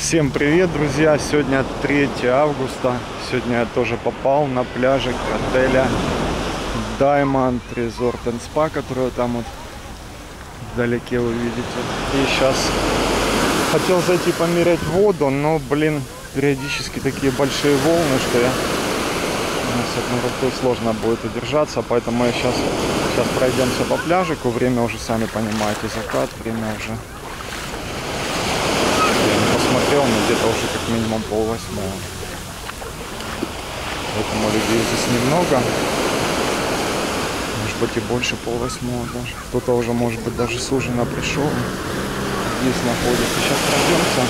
Всем привет, друзья! Сегодня 3 августа. Сегодня я тоже попал на пляжик отеля Diamond Resort and Spa, который там вот вдалеке вы видите. И сейчас хотел зайти померять воду, но, блин, периодически такие большие волны, что у нас одной рукой сложно будет удержаться, поэтому я сейчас пройдемся по пляжику. Время уже, сами понимаете, закат, время уже... Посмотрел, но где-то уже как минимум 7:30. Поэтому людей здесь немного. Может быть и больше 7:30 даже. Кто-то уже, может быть, даже с ужина пришел. Здесь находится. Сейчас пройдемся.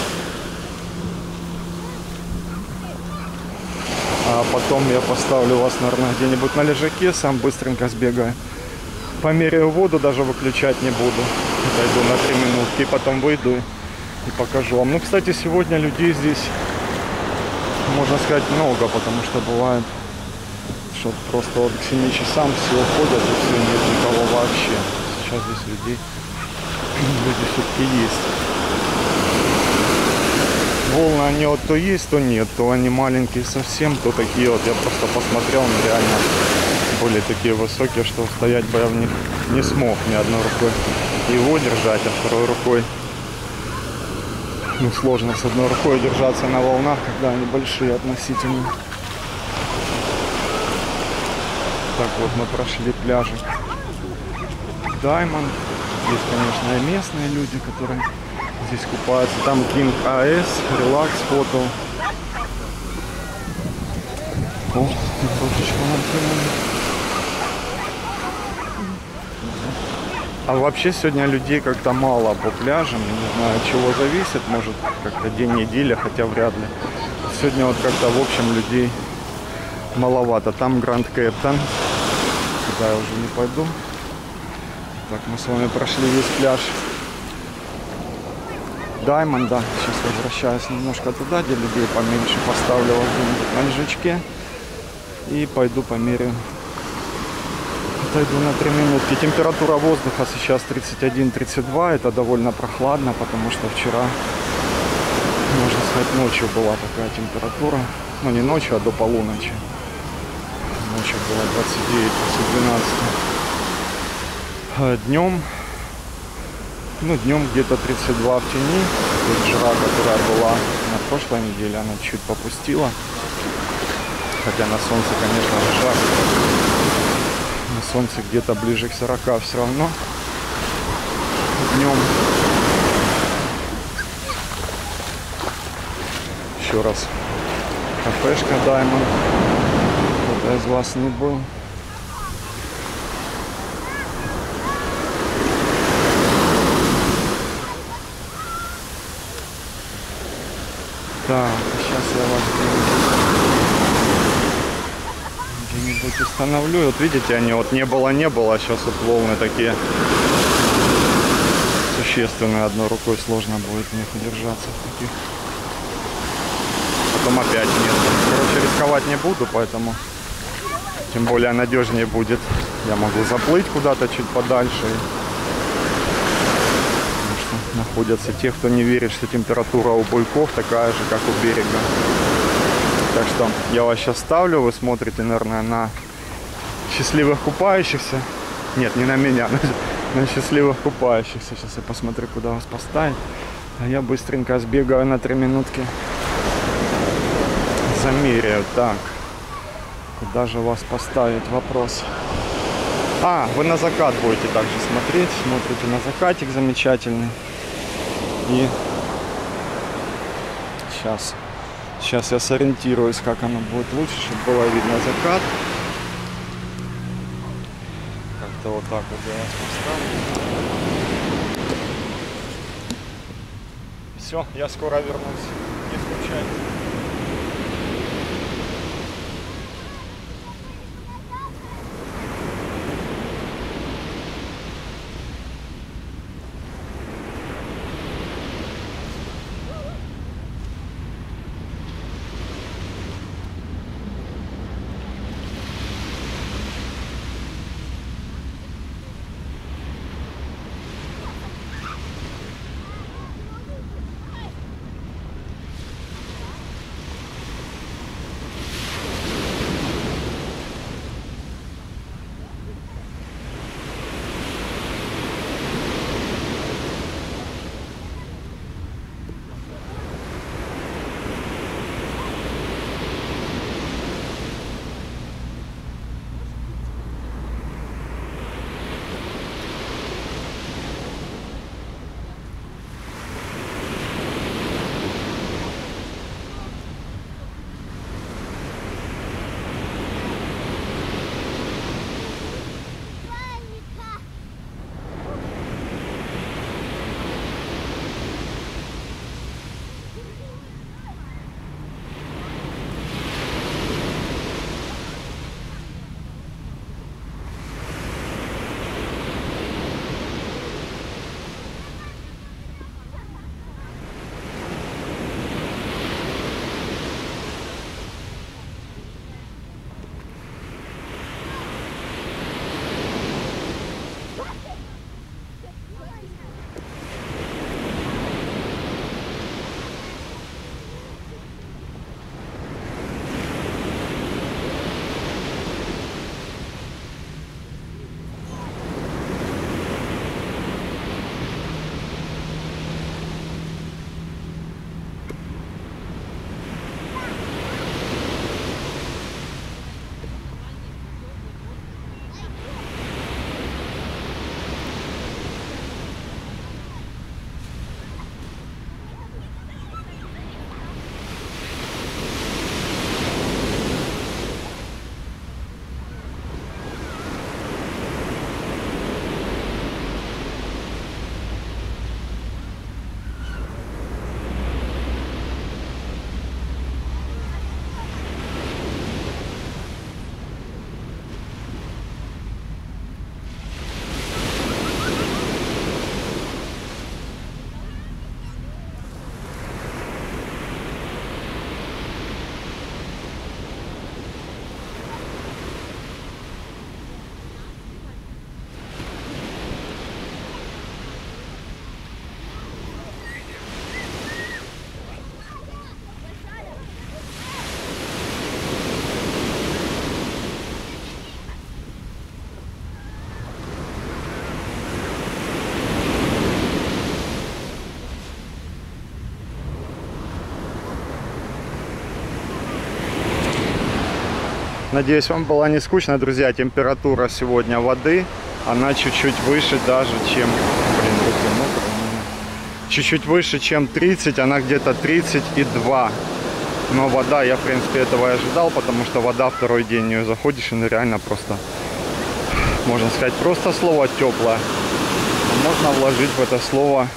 А потом я поставлю вас, наверное, где-нибудь на лежаке. Сам быстренько сбегаю. Померяю воду, даже выключать не буду. Дойду на 3 минутки и потом выйду и покажу вам. Ну, кстати, сегодня людей здесь, можно сказать, много, потому что бывает, что просто вот к 7 часам все уходят, и все, нет никого вообще. Сейчас здесь люди все-таки есть. Волны, они вот то есть, то нет, то они маленькие совсем, то такие вот, я просто посмотрел, но реально были такие высокие, что стоять бы я в них не смог ни одной рукой. Его держать, а второй рукой, ну, сложно с одной рукой держаться на волнах, когда они большие относительно. Так, вот мы прошли пляжик Diamond. Здесь, конечно, и местные люди, которые здесь купаются. Там King AS, Relax Photo. О, немножечко нам кинули. А вообще сегодня людей как-то мало по пляжам. Не знаю, от чего зависит. Может, как-то день недели, хотя вряд ли. Сегодня вот как-то в общем людей маловато. Там Grand Captain. Туда я уже не пойду. Так, мы с вами прошли весь пляж Diamond. Да. Сейчас возвращаюсь немножко туда, где людей поменьше. Поставлю вас где-нибудь на лежачке. И пойду померяю. Отойду на 3 минутки. Температура воздуха сейчас 31-32. Это довольно прохладно, потому что вчера, можно сказать, ночью была такая температура. Ну, не ночью, а до полуночи. Ночью было 29 после 12. Днем, ну, днем где-то 32 в тени. И жара, которая была на прошлой неделе, она чуть попустила. Хотя на солнце, конечно же, жарко. На солнце где-то ближе к 40 все равно. Днем. Еще раз. Кафешка Diamond. Кто-то из вас не был. Так, сейчас я вас где-нибудь установлю. Вот видите, они вот не было, а сейчас вот волны такие существенные. Одной рукой сложно будет в них удержаться. Таких. Потом опять нет. Короче, рисковать не буду, поэтому тем более надежнее будет. Я могу заплыть куда-то чуть подальше. Потому что находятся те, кто не верит, что температура у буйков такая же, как у берега. Так что я вас сейчас ставлю, вы смотрите, наверное, на счастливых купающихся. Нет, не на меня, на счастливых купающихся. Сейчас я посмотрю, куда вас поставить. А я быстренько сбегаю на 3 минутки. Замеряю. Так, куда же вас поставить? Вопрос. А, вы на закат будете также смотреть. Смотрите на закатик замечательный. И Сейчас я сориентируюсь, как оно будет лучше, чтобы было видно закат. Как-то вот так вот я вас поставлю. Все, я скоро вернусь. Не скучайте. Надеюсь, вам было не скучно, друзья. Температура сегодня воды, она чуть-чуть выше даже, чем... Блин, руки мокрые. Чуть-чуть выше, чем 30, она где-то 32. Но вода, я в принципе этого и ожидал, потому что вода второй день в нее заходишь, и реально просто, можно сказать, просто слово теплое. Можно вложить в это слово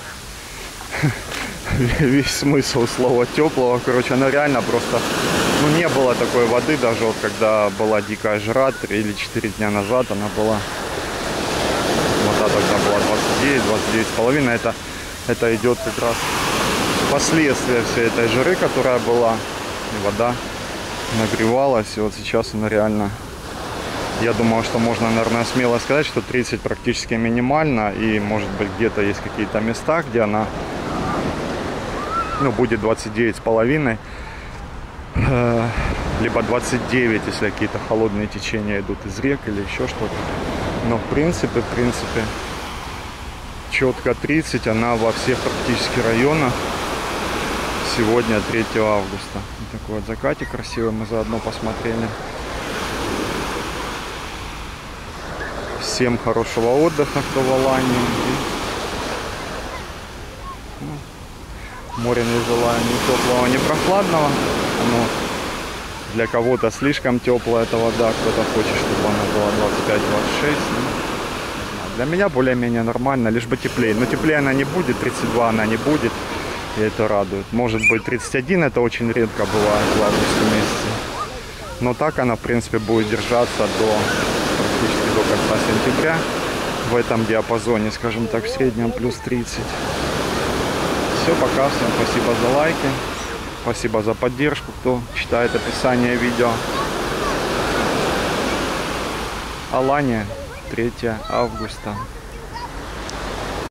весь смысл слова теплого. Короче, она реально просто, ну, не было такой воды, даже вот когда была дикая жара 3 или 4 дня назад, она была, вода тогда была 29-29,5. Это идет как раз последствия всей этой жары, которая была. И вода нагревалась. И вот сейчас она реально... Я думаю, что можно, наверное, смело сказать, что 30 практически минимально. И, может быть, где-то есть какие-то места, где она, ну, будет 29,5. Либо 29, если какие-то холодные течения идут из рек или еще что-то. Но, в принципе... Четко 30, она во всех практически районах. Сегодня 3 августа. Вот такой вот закатик красивый мы заодно посмотрели. Всем хорошего отдыха, кто в Алании. Море не желаю ни теплого, ни прохладного. Оно для кого-то слишком теплая эта вода, кто-то хочет, чтобы она была 25-26. Для меня более-менее нормально, лишь бы теплее. Но теплее она не будет, 32 она не будет, и это радует. Может быть 31, это очень редко бывает в августе месяце. Но так она, в принципе, будет держаться практически до конца сентября. В этом диапазоне, скажем так, в среднем плюс 30. Все, пока. Всем спасибо за лайки. Спасибо за поддержку, кто читает описание видео. Алания. 3 августа.